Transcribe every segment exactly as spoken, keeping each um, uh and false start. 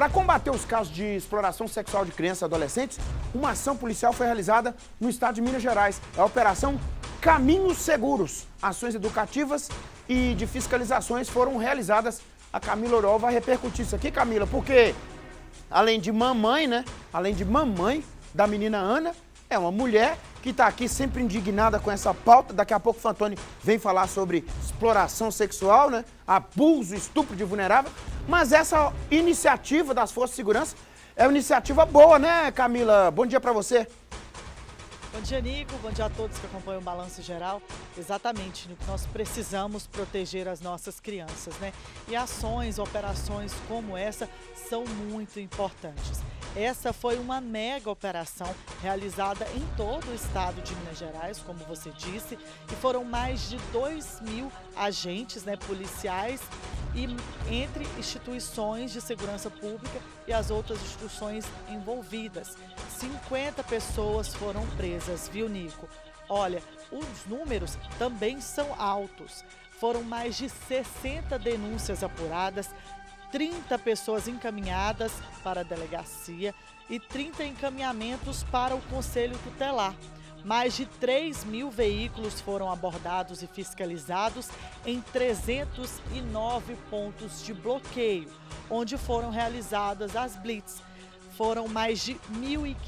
Para combater os casos de exploração sexual de crianças e adolescentes, uma ação policial foi realizada no estado de Minas Gerais. É a Operação Caminhos Seguros. Ações educativas e de fiscalizações foram realizadas. A Camila Oriol vai repercutir isso aqui, Camila, porque além de mamãe, né? Além de mamãe da menina Ana, é uma mulher que está aqui sempre indignada com essa pauta. Daqui a pouco o Fantoni vem falar sobre exploração sexual, né? Abuso, estupro de vulnerável. Mas essa iniciativa das Forças de Segurança é uma iniciativa boa, né, Camila? Bom dia para você. Bom dia, Nico. Bom dia a todos que acompanham o Balanço Geral. Exatamente, Nico, nós precisamos proteger as nossas crianças, né? E ações, operações como essa são muito importantes. Essa foi uma mega operação realizada em todo o estado de Minas Gerais, como você disse, e foram mais de dois mil agentes, né, policiais e entre instituições de segurança pública e as outras instituições envolvidas. cinquenta pessoas foram presas, viu, Nico? Olha, os números também são altos. Foram mais de sessenta denúncias apuradas, trinta pessoas encaminhadas para a delegacia e trinta encaminhamentos para o Conselho Tutelar. Mais de três mil veículos foram abordados e fiscalizados em trezentos e nove pontos de bloqueio, onde foram realizadas as blitz. Foram mais de mil e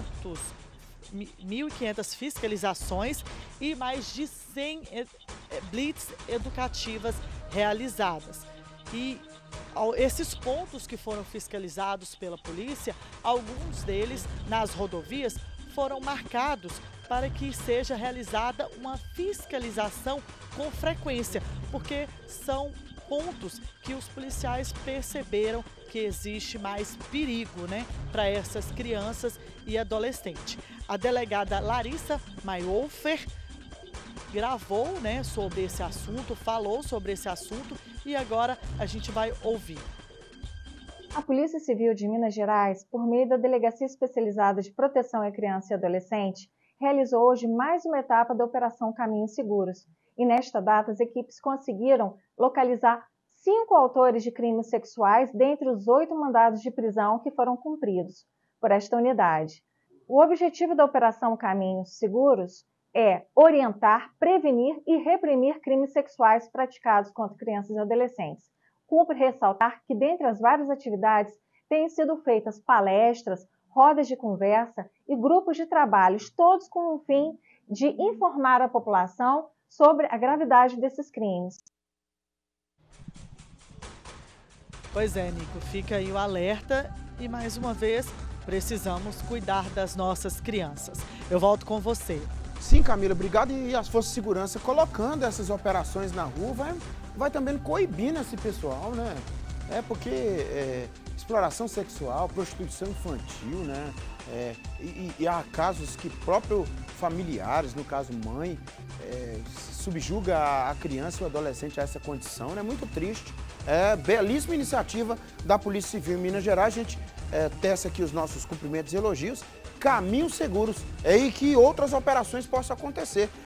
quinhentas fiscalizações e mais de cem blitz educativas realizadas. E esses pontos que foram fiscalizados pela polícia, alguns deles nas rodovias, foram marcados para que seja realizada uma fiscalização com frequência, porque são pontos que os policiais perceberam que existe mais perigo, né, para essas crianças e adolescentes. A delegada Larissa Mayolfer gravou, né, sobre esse assunto, falou sobre esse assunto e agora a gente vai ouvir. A Polícia Civil de Minas Gerais, por meio da Delegacia Especializada de Proteção à Criança e Adolescente, realizou hoje mais uma etapa da Operação Caminhos Seguros. E nesta data, as equipes conseguiram localizar cinco autores de crimes sexuais dentre os oito mandados de prisão que foram cumpridos por esta unidade. O objetivo da Operação Caminhos Seguros é orientar, prevenir e reprimir crimes sexuais praticados contra crianças e adolescentes. Cumpre ressaltar que, dentre as várias atividades, têm sido feitas palestras, rodas de conversa e grupos de trabalhos, todos com o fim de informar a população sobre a gravidade desses crimes. Pois é, Nico, fica aí o alerta e, mais uma vez, precisamos cuidar das nossas crianças. Eu volto com você. Sim, Camila, obrigado. E as Forças de Segurança colocando essas operações na rua vai, vai também coibindo esse pessoal, né? É porque é, exploração sexual, prostituição infantil, né? É, e, e há casos que próprios familiares, no caso mãe, é, subjuga a criança e o adolescente a essa condição, né? Muito triste. É belíssima iniciativa da Polícia Civil em Minas Gerais. A gente é, tece aqui os nossos cumprimentos e elogios. Caminhos seguros, é aí que outras operações possam acontecer.